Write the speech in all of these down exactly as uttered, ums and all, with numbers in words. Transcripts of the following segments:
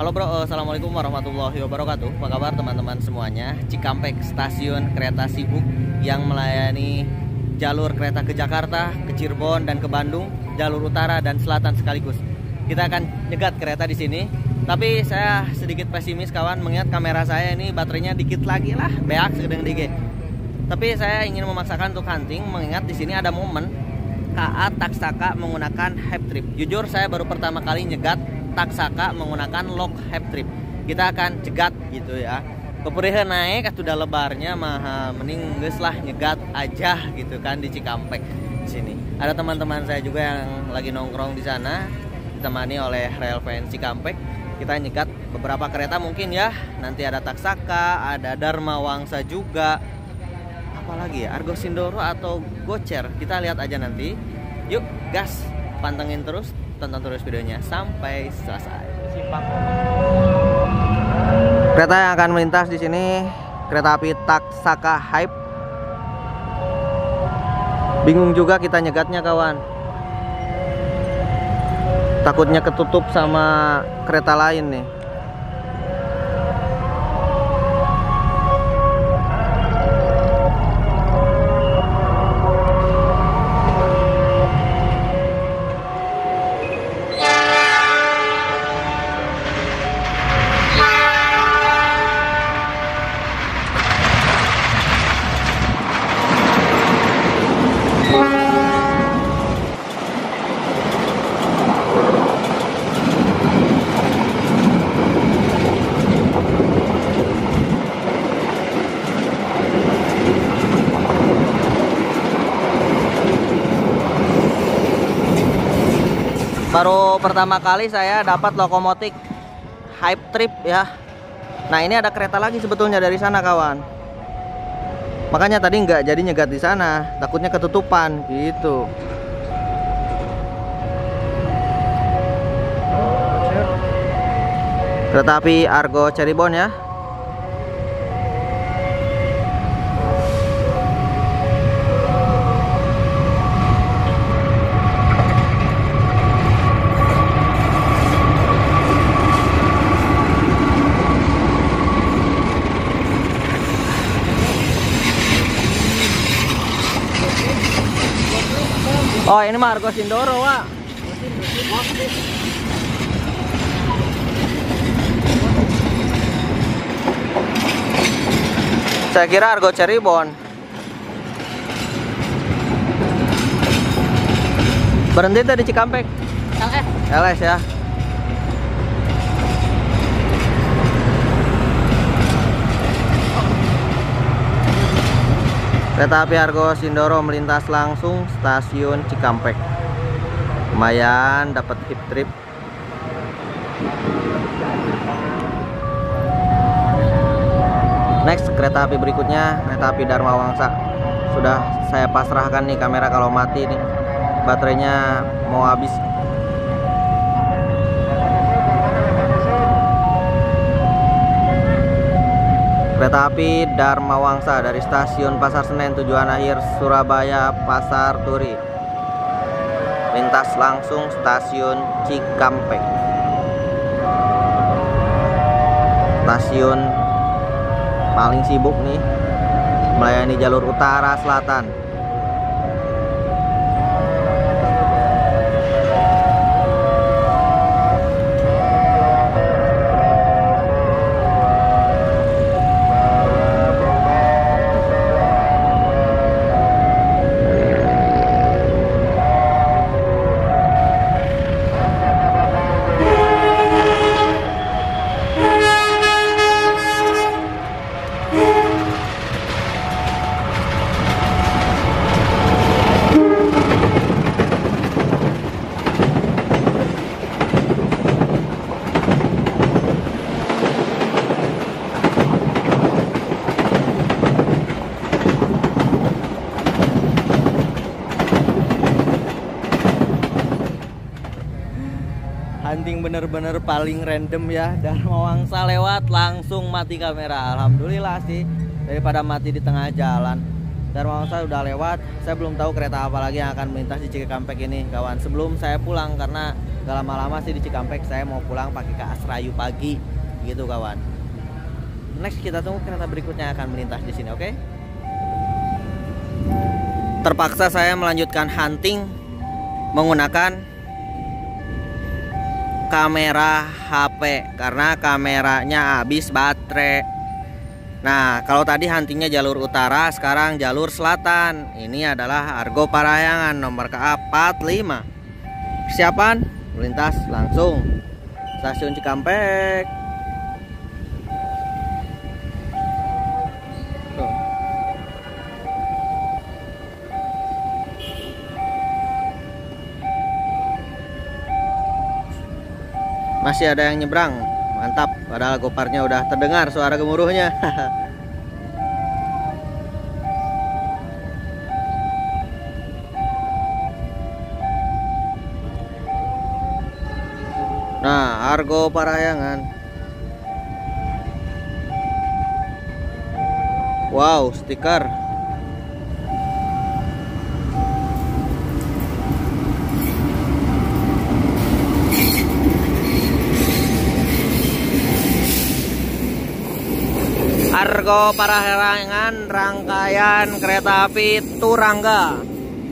Halo bro, assalamualaikum warahmatullahi wabarakatuh. Apa kabar teman-teman semuanya? Cikampek, stasiun kereta sibuk yang melayani jalur kereta ke Jakarta, ke Cirebon dan ke Bandung, jalur utara dan selatan sekaligus. Kita akan nyegat kereta di sini. Tapi saya sedikit pesimis kawan, mengingat kamera saya ini baterainya dikit lagi lah, beak sedang dige. Tapi saya ingin memaksakan untuk hunting, mengingat di sini ada momen K A Taksaka menggunakan hype trip. Jujur saya baru pertama kali nyegat Taksaka menggunakan lok hype trip. Kita akan cegat gitu ya. Kepurihan naik atau udah lebarnya mah mending geus lah nyegat aja gitu kan di Cikampek di sini. Ada teman-teman saya juga yang lagi nongkrong di sana, ditemani oleh Rail Fans Cikampek. Kita nyegat beberapa kereta mungkin ya. Nanti ada Taksaka, ada Dharma Wangsa juga. Apalagi ya, Argo Sindoro atau Gocer. Kita lihat aja nanti. Yuk, gas. Pantengin terus, tonton terus videonya sampai selesai. Kereta yang akan melintas di sini kereta api Taksaka Hype. Bingung juga kita nyegatnya kawan. Takutnya ketutup sama kereta lain nih. Baru pertama kali saya dapat lokomotif hype trip ya. Nah ini ada kereta lagi sebetulnya dari sana kawan. Makanya tadi nggak jadi nyegat di sana, takutnya ketutupan gitu. Kereta api Argo Cirebon ya. Oh ini mah Argo Sindoro Wak. Saya kira Argo Cirebon. Berhenti tadi Cikampek. L S. L S ya. Kereta api Argo Sindoro melintas langsung stasiun Cikampek. Lumayan dapat hip trip. Next kereta api berikutnya kereta api Dharma Wangsa. Sudah saya pasrahkan nih kamera kalau mati nih. Baterainya mau habis. Kereta api Dharma Wangsa dari stasiun Pasar Senen tujuan akhir Surabaya Pasar Turi. Lintas langsung stasiun Cikampek. Stasiun paling sibuk nih, melayani jalur utara selatan. Hunting bener-bener paling random ya. Dharma Wangsa lewat langsung mati kamera. Alhamdulillah sih, daripada mati di tengah jalan. Dharma Wangsa udah lewat. Saya belum tahu kereta apa lagi yang akan melintas di Cikampek ini kawan, sebelum saya pulang, karena Gak lama-lama sih di Cikampek, saya mau pulang pakai ke Asrayu pagi gitu kawan. Next kita tunggu kereta berikutnya akan melintas di sini, oke? Okay? Terpaksa saya melanjutkan hunting menggunakan kamera H P karena kameranya habis baterai. Nah, kalau tadi huntingnya jalur utara, sekarang jalur selatan. Ini adalah Argo Parahyangan nomor K A empat lima. Persiapan melintas langsung stasiun Cikampek. Tuh. Masih ada yang nyebrang, mantap. Padahal goparnya udah terdengar suara gemuruhnya. Nah, Argo Parahyangan. Wow, stiker. Argo Parahyangan, rangkaian kereta api Turangga.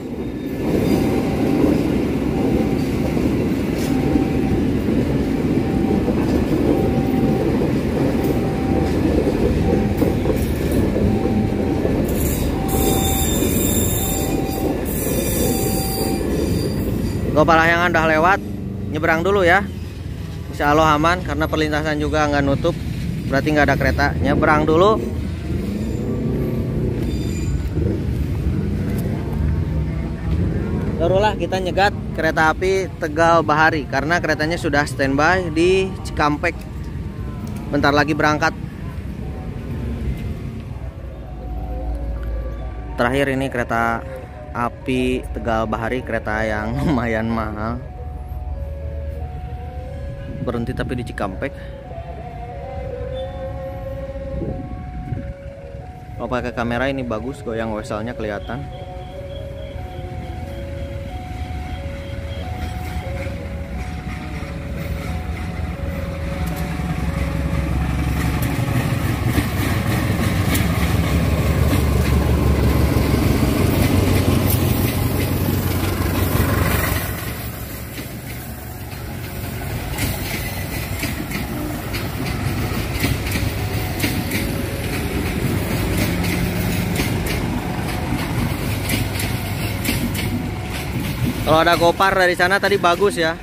Argo Parahyangan udah lewat, nyebrang dulu ya. Insya Allah aman karena perlintasan juga nggak nutup. Berarti nggak ada kereta, nyebrang dulu. Barulah kita nyegat kereta api Tegal Bahari karena keretanya sudah standby di Cikampek. Bentar lagi berangkat. Terakhir ini kereta api Tegal Bahari, kereta yang lumayan mahal. Berhenti tapi di Cikampek. Kalau pakai kamera ini bagus, goyang weselnya kelihatan. Kalau ada Gopar dari sana tadi bagus ya.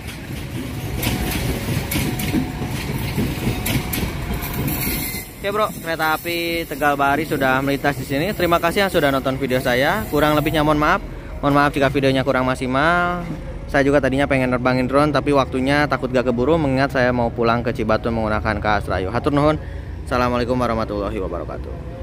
Oke bro, kereta api Tegal Bahari sudah melintas di sini. Terima kasih yang sudah nonton video saya. Kurang lebihnya mohon maaf. Mohon maaf jika videonya kurang maksimal. Saya juga tadinya pengen nerbangin drone, tapi waktunya takut gak keburu mengingat saya mau pulang ke Cibatu menggunakan K A Asrayu. Hatur nuhun. Assalamualaikum warahmatullahi wabarakatuh.